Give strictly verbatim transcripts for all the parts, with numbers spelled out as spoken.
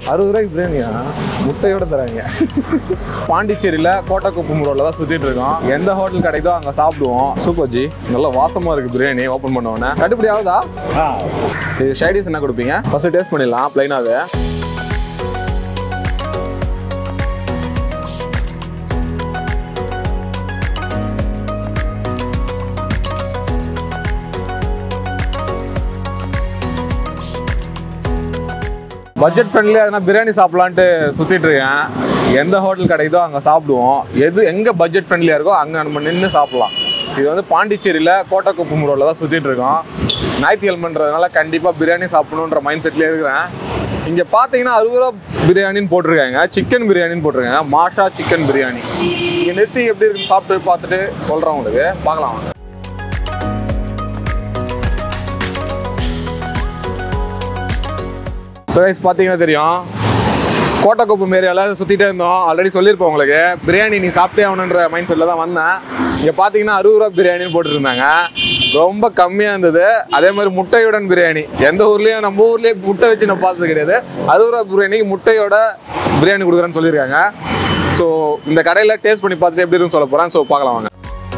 அறுபது ரூபாய்க்கு பிரியாணியா முட்டையோட தராங்க. பாண்டிச்சேரியில் கோட்டக்குப்பம் ரோட்ல தான் சுத்திட்டு இருக்கோம். எந்த ஹோட்டல் கிடைக்குதோ அங்கே சாப்பிடுவோம். சூப்பர் ஜி, நல்லா வாசமா இருக்கு பிரியாணி. ஓப்பன் பண்ண உடனே கட்டுப்படி ஆகுதா? ஷைடிஸ் என்ன கொடுப்பீங்க? ஃபர்ஸ்ட் டேஸ்ட் பண்ணிடலாம் பிளைனாவே. பட்ஜெட் ஃப்ரெண்ட்லியாக எதனா பிரியாணி சாப்பிட்லான்ட்டு சுற்றிட்டு இருக்கேன். எந்த ஹோட்டல் கிடைக்குதோ அங்கே சாப்பிடுவோம். எது எங்கே பட்ஜெட் ஃப்ரெண்ட்லியாக இருக்கோ அங்கே நம்ம நின்று சாப்பிட்லாம். இது வந்து பாண்டிச்சேரியில் கோட்டக்குப்பம் ரோட்டில் தான் சுற்றிட்டு இருக்கோம். ஞாயிற்றுக்கிழமைன்றதுனால கண்டிப்பாக பிரியாணி சாப்பிடணுன்ற மைண்ட் செட்லேயே இருக்கிறேன். இங்கே பார்த்தீங்கன்னா அறுபது ரூபா பிரியாணின்னு போட்டிருக்காங்க. சிக்கன் பிரியாணின்னு போட்டிருக்காங்க. மாஷா சிக்கன் பிரியாணி. இங்கே நிறுத்தி எப்படி இருக்குன்னு சாப்பிட்டு பார்த்துட்டு சொல்கிறேன் உங்களுக்கு. பார்க்கலாம் வாங்க. ஸோ கைஸ் பார்த்தீங்கன்னா தெரியும், கோட்டக்குப்பம் ஏரியாவில் சுற்றிட்டே இருந்தோம். ஆல்ரெடி சொல்லியிருப்போம் உங்களுக்கு. பிரியாணி நீ சாப்பிட்டே ஆகணுன்ற மைண்ட் செட்டில் தான் வந்தேன். இங்கே பார்த்தீங்கன்னா அறுபது ரூபா பிரியாணின்னு போட்டுருந்தாங்க. ரொம்ப கம்மியாக இருந்தது. அதே மாதிரி முட்டையுடன் பிரியாணி. எந்த ஊர்லேயும் நம்ம ஊர்லேயே முட்டை வச்சு நான் பார்த்தது கிடையாது. அறுபது ரூபா பிரியாணிக்கு முட்டையோட பிரியாணி கொடுக்குறேன்னு சொல்லியிருக்காங்க. ஸோ இந்த கடையில் டேஸ்ட் பண்ணி பார்த்துட்டு எப்படி இருக்குன்னு சொல்ல போகிறேன். ஸோ பார்க்கலாம் வாங்க.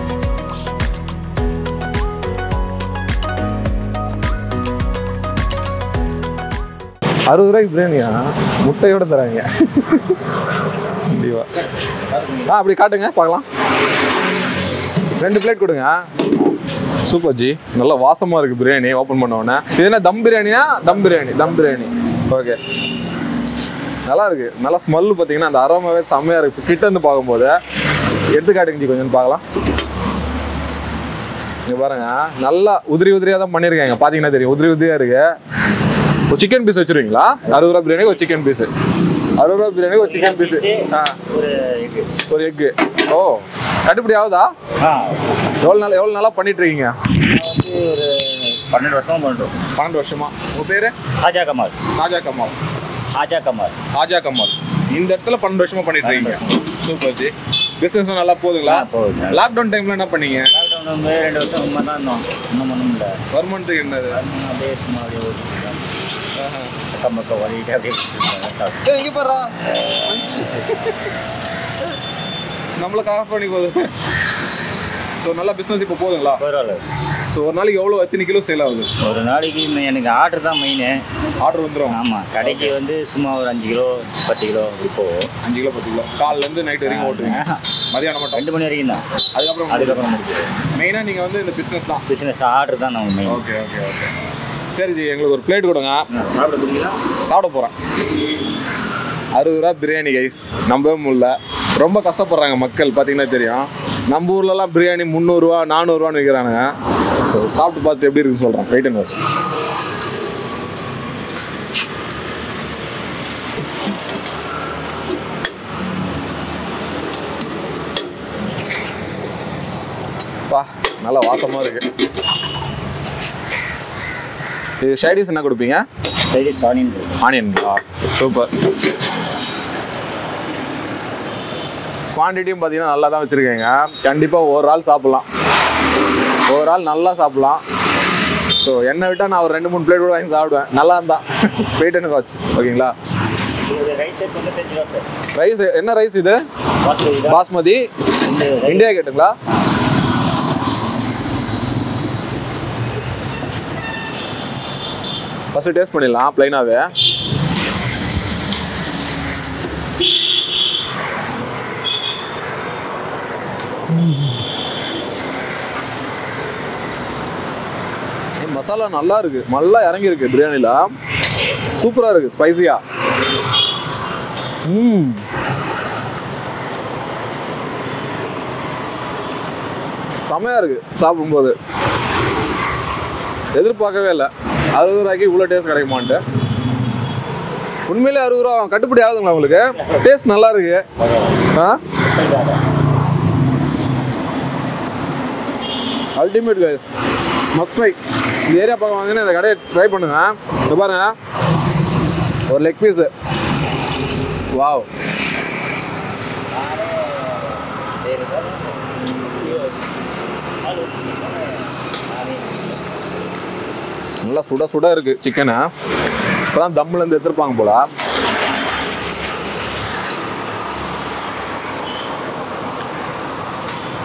அறுபது ரூபாய்க்கு பிரியாணியா முட்டையோட தராங்க. ஆ அப்படி காட்டுங்க பார்க்கலாம். ரெண்டு பிளேட் கொடுங்க. சூப்பர் ஜி, நல்லா வாசமாக இருக்குது பிரியாணி. ஓப்பன் பண்ண உடனே இது என்ன தம் பிரியாணியா? தம் பிரியாணி தம் பிரியாணி ஓகே, நல்லா இருக்கு. நல்லா ஸ்மெல்லு பார்த்தீங்கன்னா அந்த அரோமாவே செம்மையாக இருக்குது. கிட்ட இருந்து பார்க்கும்போது எடுத்து காட்டுங்க ஜி கொஞ்சம் பார்க்கலாம். இங்கே பாருங்க, நல்லா உதிரி உதிரியாக தான் பண்ணியிருக்காங்க. பார்த்தீங்கன்னா தெரியும், உதிரி உதிரியாக இருக்கு. ஒரு சிக்கன் பீஸ் வச்சிருவீங்களா? அறுபது ரூபா பிரியாணி ஒரு சிக்கன் பீஸ். அறுபது ரூபா பிரியாணி ஒரு சிக்கன் பீஸ். ஒரு எக்கு. ஓ கட்டுப்படி ஆகுதா? எவ்வளோ நாள் எவ்வளோ நாளாக பண்ணிட்டு இருக்கீங்க? ஒரு பன்னெண்டு வருஷமா பண்ணுறோம். பன்னெண்டு வருஷமா. உங்கள் பேர்? ஹாஜா கமால். ஹாஜா கமால். ஹாஜா கமால். ஹாஜா கமால். இந்த இடத்துல பன்னெண்டு வருஷமா பண்ணிட்டு இருக்கீங்க. Super G. பிஸ்னஸ் நல்லா போகுதுங்களா? போகுது. லாக்டவுன் டைம்ல என்ன பண்ணீங்க? லாக்டவுன் வந்து ரெண்டு வருஷம் ரொம்ப தான் இருந்தோம். இன்னும் பண்ண முடியல. வருமானத்துக்கு என்னது? அப்படியே சும்மா அப்படியே அக்கம் பக்கம் வழிகிட்டே அப்படியே எங்கே போடுறா நம்மளை காஃப் பண்ணி போகுது. ஸோ நல்லா பிஸ்னஸ் இப்போ போகுதுங்களா? பரவாயில்ல. ஸோ ஒரு நாளைக்கு எவ்வளோ எத்தனை கிலோ சேல் ஆகுது? ஒரு நாளைக்கு எனக்கு ஆர்டர் தான் மெயின். ஆர்டர் வந்துடும். ஆமாம், கடைக்கு வந்து சும்மா ஒரு அஞ்சு கிலோ பத்து கிலோ இப்போ அஞ்சு கிலோ பத்து கிலோ காலிலேருந்து நைட் வரைக்கும் ஓட்டுவீங்க? மதியானம் மட்டும் ரெண்டு மணி வரைக்கும் தான். அதுக்கப்புறம் அதுக்கப்புறம் முடியுது. மெயினாக நீங்கள் வந்து இந்த பிஸ்னஸ் தான். பிஸ்னஸ் ஆர்டர் தான் நம்ம மெயின். ஓகே ஓகே ஓகே சரி ஜி, எங்களுக்கு ஒரு பிளேட் கொடுங்க. சாப்பிட போகிறீங்களா? சாப்பிட போகிறேன். அறுபது ரூபா பிரியாணி கைஸ், நம்பவே முடியல. ரொம்ப கஷ்டப்படுறாங்க மக்கள். பார்த்தீங்கன்னா தெரியும், நம்ம ஊர்லலாம் பிரியாணி முந்நூறுரூவா நானூறுரூவான்னு விற்கிறானுங்க. ஸோ சாப்பிட்டு பார்த்து எப்படி இருக்குன்னு சொல்கிறேன். Wait and watch. பா நல்லா வாசமாக இருக்கு. இது ஷைடிஸ் என்ன கொடுப்பீங்க? Side dish onion. ஆனியன்களா? சூப்பர். குவான்டிட்டியும் பார்த்தீங்கன்னா நல்லா தான் வச்சுருக்கீங்க. கண்டிப்பாக ஒரு ஆள் சாப்பிட்லாம். ஒரு ஆள் நல்லா சாப்பிட்லாம். ஸோ என்னை விட்டால் நான் ஒரு ரெண்டு மூணு பிளேட் கூட வாங்கி சாப்பிடுவேன். நல்லா இருந்தால். Wait and watch. ஓகேங்களா? ரைஸ் என்ன ரைஸ் இது? பாஸ்மதி இந்தியா கேட்டுங்களா? ஃபர்ஸ்ட் டேஸ்ட் பண்ணிடலாம் பிளைனாவே. மசாலா நல்லா இருக்கு, நல்லா இறங்கி இருக்கு பிரியாணில. சூப்பரா இருக்கு, ஸ்பைசியா. ம் செமையா இருக்கு. சாப்பிடும்போது எதிர்பார்க்கவே இல்லை அறுபது ரூபாய்க்கு இவ்வளோ டேஸ்ட் கிடைக்குமான்ட்டு. உண்மையிலே அறுபது ரூபா கட்டுப்படி ஆகுதுங்களா உங்களுக்கு? டேஸ்ட் நல்லா இருக்கு. ஆ அல்டிமேட் கைஸ், மஸ்ட் ட்ரை. இந்த ஏரியா பக்கம் வாங்கினா இந்த கடையை ட்ரை பண்ணுங்க. இந்த பாருங்க, ஒரு லெக் பீஸு. வாவ், நல்லா சுட சுட இருக்கு சிக்கனை. இப்போதான் தம்முலேருந்து எடுத்துருப்பாங்க போல.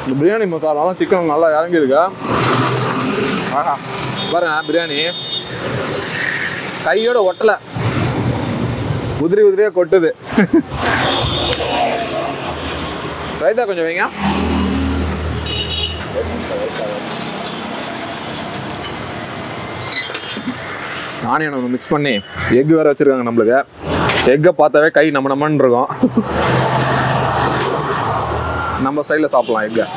இந்த பிரியாணி மசாலாலாம் சிக்கன் நல்லா இறங்கியிருக்கு. ஆஹா பாருங்க பிரியாணி கையோட ஒட்டலை, உதிரி உதிரியாக கொட்டுது. ரைத்தா கொஞ்சம் வைங்க. ஆனியன் ஒன்று மிக்ஸ் பண்ணி எக் வேறு வச்சுருக்காங்க நம்மளுக்கு. எக்கை பார்த்தாவே கை நம்ம நம்மன்னு இருக்கும். நம்ம சைடில் சாப்பிடலாம் எக்கை.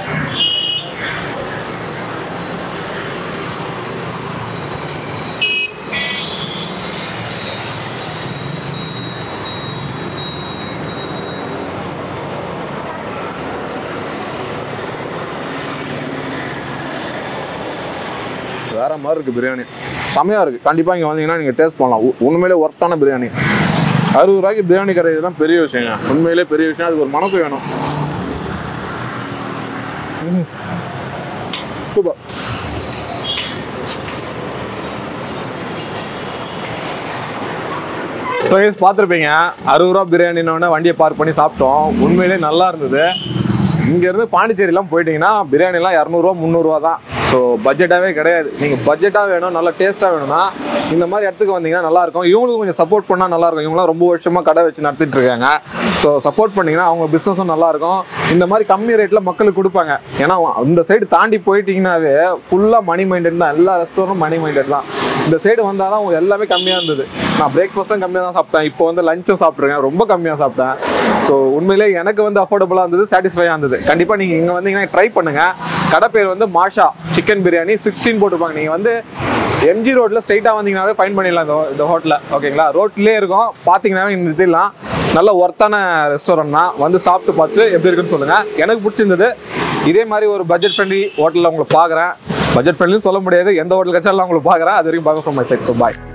வேற மாதிரி இருக்குது பிரியாணி, செமையாக இருக்குது. கண்டிப்பாக இங்கே வந்தீங்கன்னா நீங்கள் டேஸ்ட் பண்ணலாம். உண்மையிலே ஒர்த்தான பிரியாணி. அறுபது ரூபாய்க்கு பிரியாணி கிடையாது தான் பெரிய விஷயங்க, உண்மையிலே பெரிய விஷயம். அதுக்கு ஒரு மனசு வேணும். சூப்பர். ஸோ கைஸ் பார்த்துருப்பீங்க, அறுபது ரூபா பிரியாணின்னு வண்டியை பார்க் பண்ணி சாப்பிட்டோம். உண்மையிலே நல்லா இருந்தது. இங்கேருந்து பாண்டிச்சேரிலாம் போயிட்டீங்கன்னா பிரியாணிலாம் இரநூறுவா முந்நூறுவா தான். ஸோ பட்ஜெட்டாகவே கிடையாது. நீங்கள் பட்ஜெட்டாக வேணும், நல்லா டேஸ்ட்டாக வேணும்னா இந்த மாதிரி இடத்துக்கு வந்தீங்கன்னா நல்லாயிருக்கும். இவங்களுக்கும் கொஞ்சம் சப்போர்ட் பண்ணால் நல்லாயிருக்கும். இவங்களாம் ரொம்ப வருஷமாக கடை வச்சு நடத்திட்டு இருக்காங்க. ஸோ சப்போர்ட் பண்ணிங்கன்னா அவங்க பிஸ்னஸும் நல்லாயிருக்கும். இந்த மாதிரி கம்மி ரேட்டில் மக்களுக்கு கொடுப்பாங்க. ஏன்னா இந்த சைடு தாண்டி போயிட்டீங்கன்னாவே ஃபுல்லாக மணி மைண்டட் தான். எல்லா ரெஸ்டாரண்ட்டும் மணி மைண்டட் தான். இந்த சைடு வந்தால் தான் எல்லாமே கம்மியாக இருந்தது. நான் பிரேக்ஃபாஸ்ட்டும் கம்மியாக தான் சாப்பிட்டேன். இப்போ வந்து லஞ்சும் சாப்பிட்ருக்கேன், ரொம்ப கம்மியாக சாப்பிட்டேன். ஸோ உண்மையிலே எனக்கு வந்து அஃபோர்டபுளாக இருந்தது, சாட்டிஸ்ஃபையாக இருந்தது. கண்டிப்பாக நீங்கள் இங்கே வந்தீங்கன்னா ட்ரை பண்ணுங்கள். கடை பேர் வந்து மாஷா சிக்கன் பிரியாணி சிக்ஸ்டீன் போட்டுருப்பாங்க. நீங்கள் வந்து எம்ஜி ரோட்டில் ஸ்ட்ரைட்டாக வந்தீங்கன்னாவே ஃபைன் பண்ணிடலாம் இந்த இந்த ஹோட்டலில். ஓகேங்களா, ரோட்லேயே இருக்கும். பார்த்தீங்கன்னாவே இங்கே நிறுத்திடலாம். நல்ல ஒர்த்தான ரெஸ்டாரண்ட் தான். வந்து சாப்பிட்டு பார்த்து எப்படி இருக்குன்னு சொல்லுங்கள். எனக்கு பிடிச்சிருந்தது. இதே மாதிரி ஒரு பட்ஜெட் ஃப்ரெண்ட்லி ஹோட்டலில் உங்களை பார்க்குறேன். பட்ஜெட் ஃப்ரெண்ட்லின்னு சொல்ல முடியாது, எந்த ஹோட்டல் கட்சாலும் உங்களுக்கு பார்க்குறேன். அது வரைக்கும் பார்க்க from my side. So bye.